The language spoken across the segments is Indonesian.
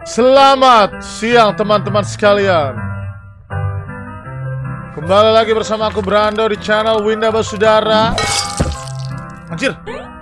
Selamat siang teman-teman sekalian. Kembali lagi bersama aku Brando di channel Winda Basudara. Anjir.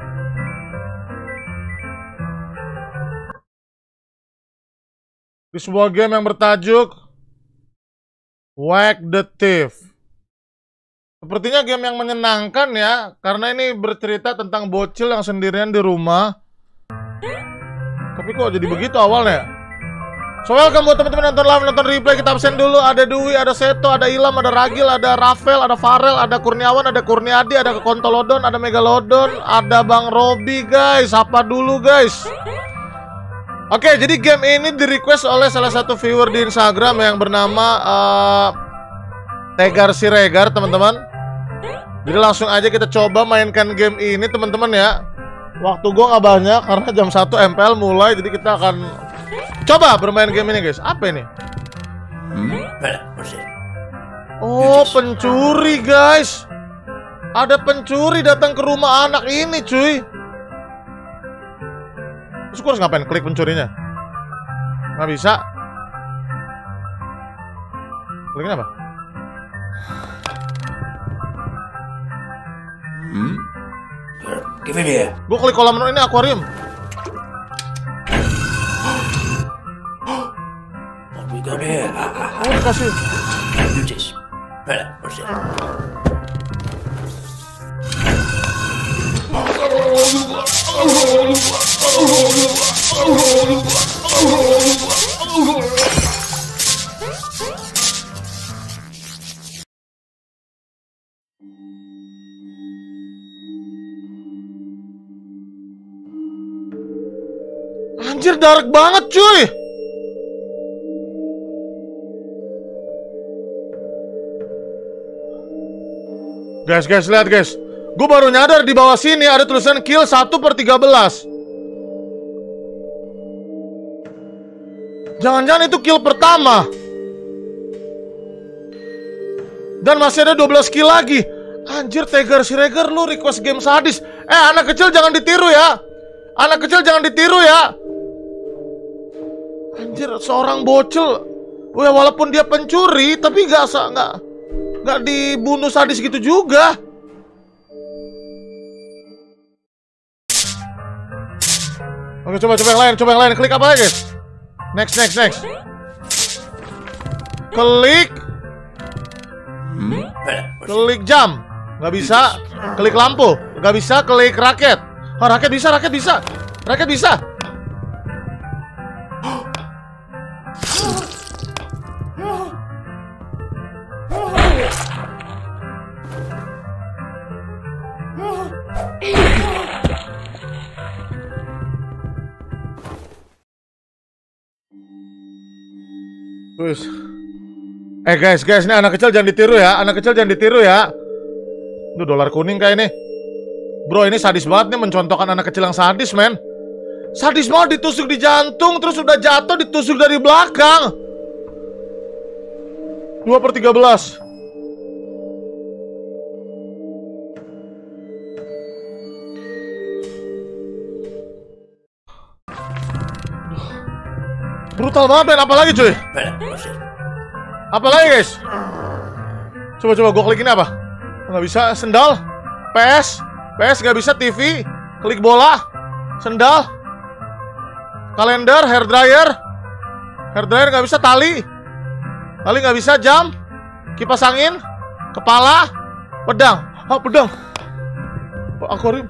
Di sebuah game yang bertajuk Whack the Thief. Sepertinya game yang menyenangkan ya, karena ini bercerita tentang bocil yang sendirian di rumah. Tapi kok jadi begitu awalnya? So welcome buat teman-teman nonton live, nonton replay. Kita absen dulu. Ada Dwi, ada Seto, ada Ilham, ada Ragil, ada Rafael, ada Farel, ada Kurniawan, ada Kurniadi, ada Kontolodon, ada Megalodon, ada Bang Robi guys. Apa dulu guys? Oke, jadi game ini di request oleh salah satu viewer di Instagram yang bernama Tegar Siregar teman-teman. Jadi langsung aja kita coba mainkan game ini teman-teman ya. Waktu gua nggak banyak karena jam 1 MPL mulai, jadi kita akan coba bermain game ini guys. Apa ini? Oh, pencuri guys. Ada pencuri datang ke rumah anak ini cuy. Terus gua harus ngapain? Klik pencurinya? Nggak bisa. Kliknya apa? Gimana ya? Gue klik kolam renang ini akuarium. Oh my god ya. Oh dikasih. Lucis. Bersih. Anjir, dark banget cuy. Guys, lihat guys. Gue baru nyadar di bawah sini ada tulisan kill 1/13. Jangan-jangan itu kill pertama. Dan masih ada 12 kill lagi. Anjir, Tegar Siregar, lu request game sadis. Anak kecil jangan ditiru ya. Anak kecil jangan ditiru ya. Anjir, seorang bocil. Walaupun dia pencuri, tapi nggak dibunuh sadis gitu juga. Oke, coba yang lain. Klik apa lagi guys? Next. Klik jam. Nggak bisa. Klik lampu. Nggak bisa. Klik raket. Oh, raket bisa. Terus. Guys, ini anak kecil jangan ditiru ya. Itu dolar kuning kayak ini. Bro, ini sadis banget nih mencontohkan anak kecil yang sadis, men. Sadis banget, ditusuk di jantung, terus udah jatuh ditusuk dari belakang. 2/13. Brutal banget, men. Apalagi cuy? Apalagi guys? Coba gue klik ini apa? Nggak bisa. Sendal. PS nggak bisa. TV. Klik bola. Sendal. Kalender. Hair dryer nggak bisa. Tali nggak bisa. Jam. Kipas angin. Kepala. Pedang. Pedang. Akuarium.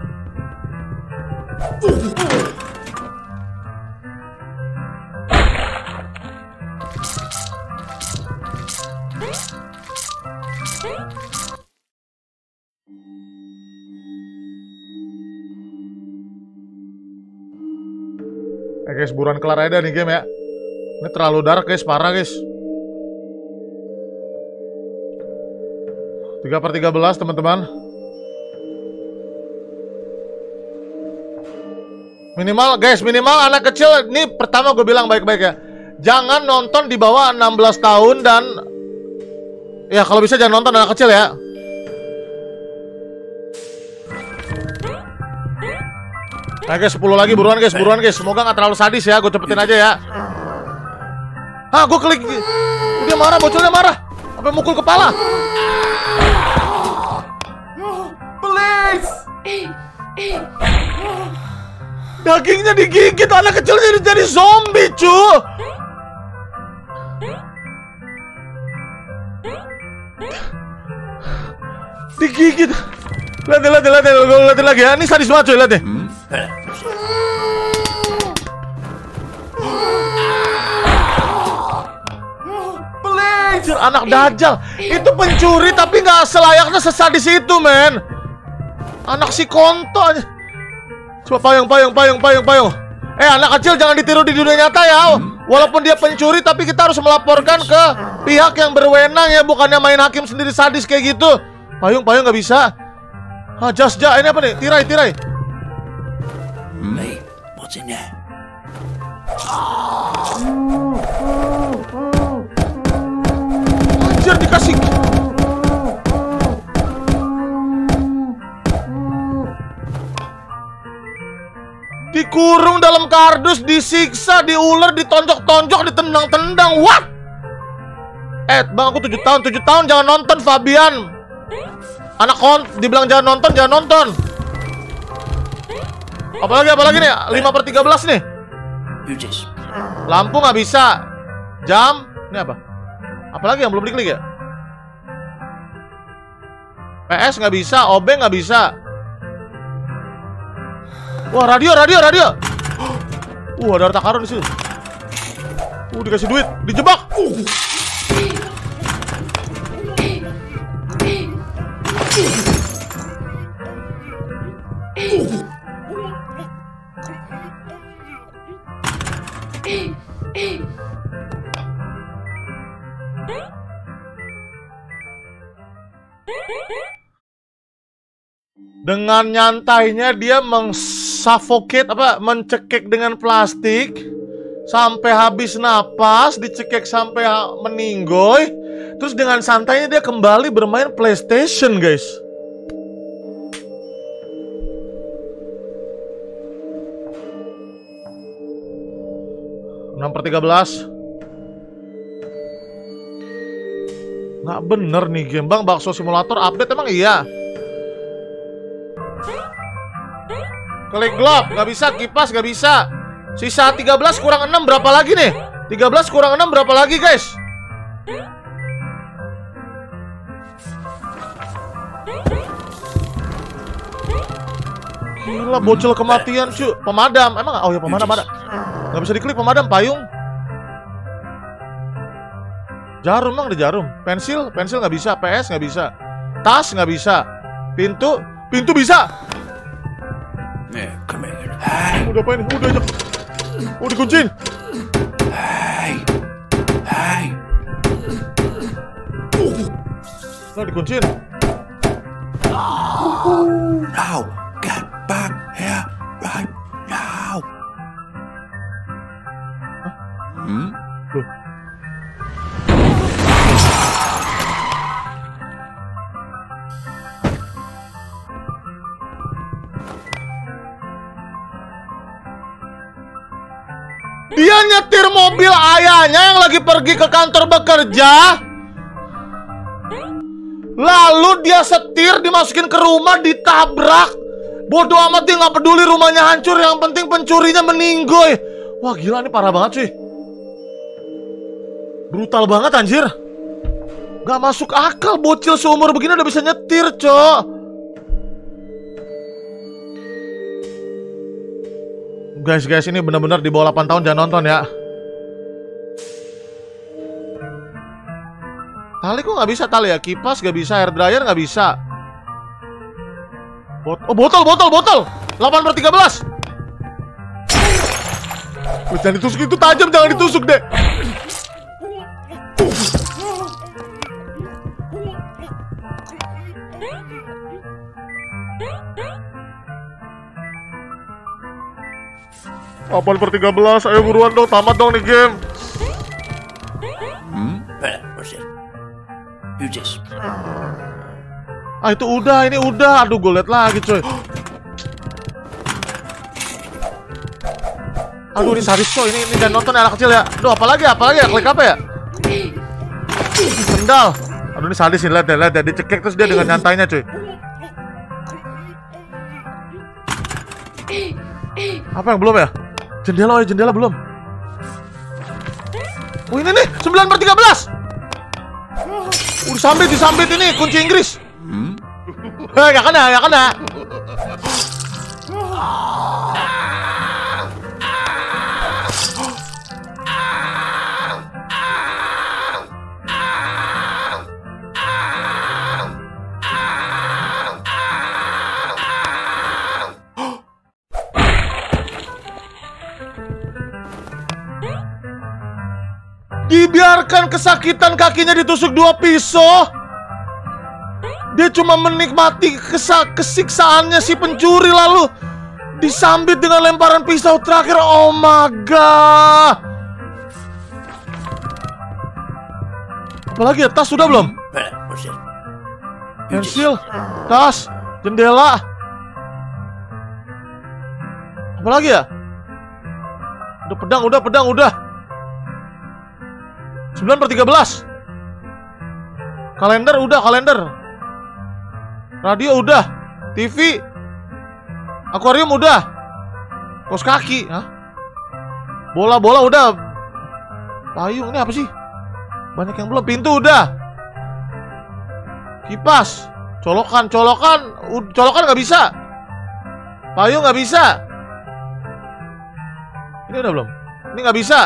Guys, buruan kelar aja nih game ya. Ini terlalu dark guys, parah guys. 3/13 teman-teman. Minimal anak kecil. Ini pertama gue bilang baik-baik ya. Jangan nonton di bawah 16 tahun dan ya kalau bisa jangan nonton anak kecil ya. Nah guys, 10 lagi, buruan guys. Semoga nggak terlalu sadis ya, gue cepetin aja ya. Hah, gue klik. Dia marah, bocilnya marah. Sampai mukul kepala. Please. Dagingnya digigit, anak kecil jadi zombie, cu. Digigit. Lihat lagi ya. Ini sadis banget, cuy, lihat deh. Voilà, monsieur. Anjir, anak dajal. Itu pencuri tapi nggak selayaknya sesadis itu, men. Anak si konto. Coba payung. Anak kecil jangan ditiru di dunia nyata ya. Walaupun dia pencuri tapi kita harus melaporkan ke pihak yang berwenang ya, bukannya main hakim sendiri sadis kayak gitu. Payung nggak bisa. Ah, ini apa nih? Tirai. Hey, what's in there? Anjir, dikasih. Dikurung dalam kardus, disiksa, diuler, ditonjok-tonjok, ditendang-tendang. What? Bang, aku 7 tahun jangan nonton, Fabian. Anak dibilang jangan nonton. Apalagi nih? 5/13 nih. Utis. Lampu nggak bisa. Jam. Ini apa? Apalagi yang belum diklik ya? PS nggak bisa, OB nggak bisa. Wah, radio. Ada harta karun di sini. Dikasih duit, dijebak. Dengan nyantainya dia mencekik dengan plastik sampai habis napas, dicekik sampai meninggoy. Terus dengan santainya dia kembali bermain PlayStation, guys. Enam per 13. Nggak bener nih game, Bang. Bakso Simulator update emang iya. Klik glove, nggak bisa. Kipas nggak bisa. Sisa 13 kurang 6 berapa lagi nih? 13 kurang 6 berapa lagi, guys? Gila, bocil kematian, cu. Pemadam, emang? Oh ya, pemadam ada. Nggak bisa diklik pemadam. Payung. Jarum, emang ada jarum. Pensil nggak bisa. PS nggak bisa. Tas nggak bisa. Pintu bisa. Yeah, come here. Hey, Udah apa ini? Udah aja. Dikunciin. hey. Nah, dikunciin. Now, get back here right now. Loh. Dia nyetir mobil ayahnya yang lagi pergi ke kantor bekerja. Lalu dia setir, dimasukin ke rumah, ditabrak. Bodoh amat, dia nggak peduli rumahnya hancur. Yang penting pencurinya meninggoy. Wah, gila, ini parah banget sih. Brutal banget, anjir. Gak masuk akal, bocil seumur begini udah bisa nyetir, cok. Guys, ini benar-benar di bawah 8 tahun jangan nonton ya. Tali kok nggak bisa tali ya? Kipas nggak bisa, hair dryer nggak bisa. Botol. 8/13. Jangan ditusuk, itu tajam, jangan ditusuk deh. Apaan per 13? Ayo buruan dong, tamat dong nih game. Voilà, monsieur. Utis. Itu udah, ini udah. Aduh, gue liat lagi, coy. Aduh, ini sadis coy. Ini jangan nonton anak kecil ya. Aduh, apalagi ya? Klik apa ya? Sendal. Aduh, ini sadis nih. Lihat ya. Dicekik terus dia dengan nyantainya cuy. Apa yang belum ya? Jendela belum. Oh, ini nih 9/13. Disambit ini kunci Inggris. Gak kena. Dibiarkan kesakitan kakinya ditusuk 2 pisau. Dia cuma menikmati kesiksaannya si pencuri lalu disambit dengan lemparan pisau terakhir. Oh my god. Apalagi ya? Tas sudah belum? Pensil, tas, jendela. Apalagi ya? Udah pedang udah. 9/13. Kalender udah. Radio udah. TV. Akuarium udah. Kaos kaki. Hah? Bola udah. Payung ini apa sih? Banyak yang belum. Pintu udah. Kipas. Colokan nggak bisa. Payung nggak bisa. Ini udah belum? Ini nggak bisa.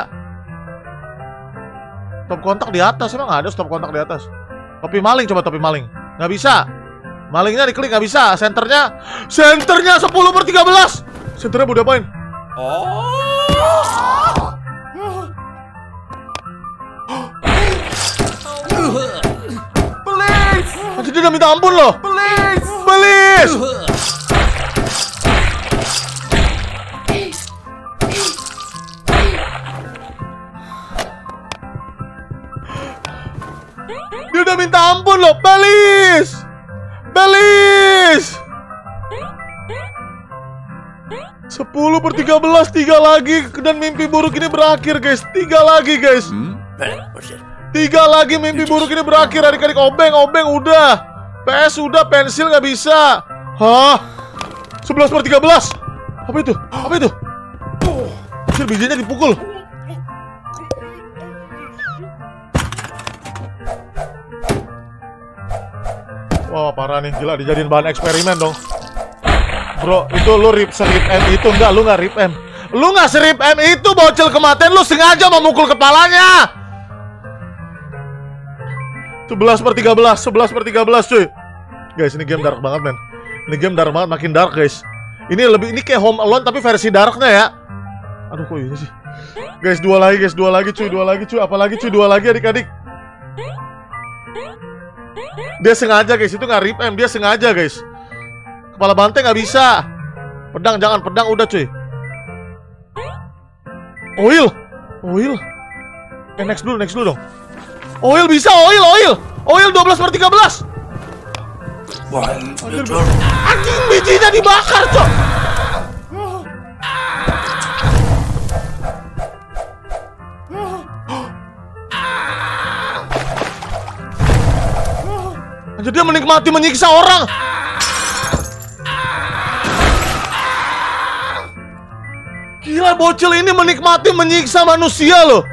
Stop kontak di atas, emang nggak ada stop kontak di atas. Topi maling, coba topi maling. Nggak bisa. Malingnya diklik nggak bisa. Senternya 10/13. Senternya mau diapain? Police! Anjir, dia udah minta ampun loh. Police! Dia udah minta ampun loh. Police! 10/13, 3 lagi dan mimpi buruk ini berakhir guys. 3 lagi guys. 3 lagi mimpi buruk ini berakhir. Adik-adik, obeng udah. PS udah, pensil nggak bisa. Hah? 11/13. Apa itu? Hasil bijinya dipukul. Wah, parah nih, gila, dijadiin bahan eksperimen dong. Bro, itu lu serip M itu enggak, lu nggak rip M. Lu nggak serip M itu bocil kematian, lu sengaja memukul kepalanya. 11/13 cuy. Guys, ini game dark banget men. Ini game dark banget, makin dark guys. Ini kayak Home Alone tapi versi darknya ya. Aduh, kok ini sih. Guys, 2 lagi cuy. Apalagi cuy, 2 lagi adik-adik. Dia sengaja guys, itu nggak rip M, dia sengaja guys. Kepala banteng nggak bisa. Pedang jangan, pedang udah cuy. Oil. Next dulu dong. Oil bisa, oil 12/13. Anjing, bijinya dibakar cok. Anjir, dia menikmati menyiksa orang. Gila, bocil ini menikmati menyiksa manusia loh.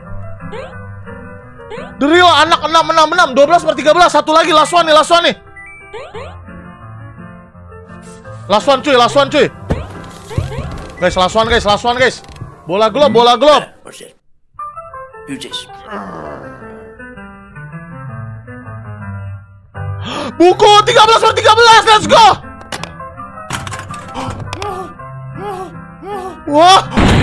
The real anak 666. 12/13. Satu lagi, last one nih. Last one cuy. Guys, last one guys. Bola glob. Buku 13/13. Let's go. Wah.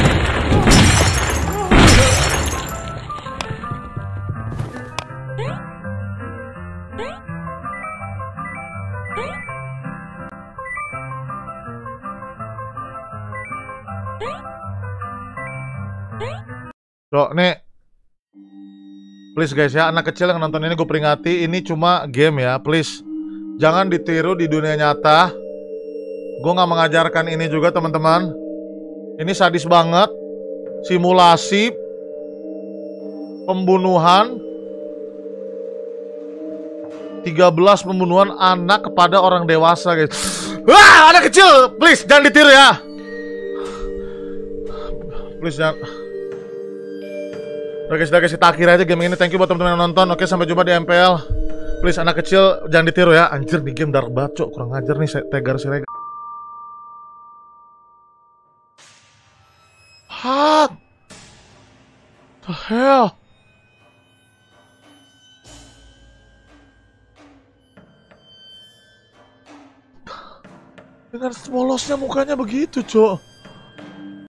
Bro, nih please guys ya, anak kecil yang nonton ini gue peringati, ini cuma game ya, please jangan ditiru di dunia nyata. Gue nggak mengajarkan ini juga teman-teman. Ini sadis banget. simulasi pembunuhan 13 pembunuhan anak kepada orang dewasa, guys. Wah, anak kecil, please jangan ditiru ya. Please jangan. Udah guys, kita akhiri aja game ini. Thank you buat teman-teman yang nonton. Oke, sampai jumpa di MPL. Please anak kecil jangan ditiru ya. Anjir nih game dark banget, cok. Kurang ajar nih Tegar Siregar. What the hell? Dengan polosnya mukanya begitu, cok.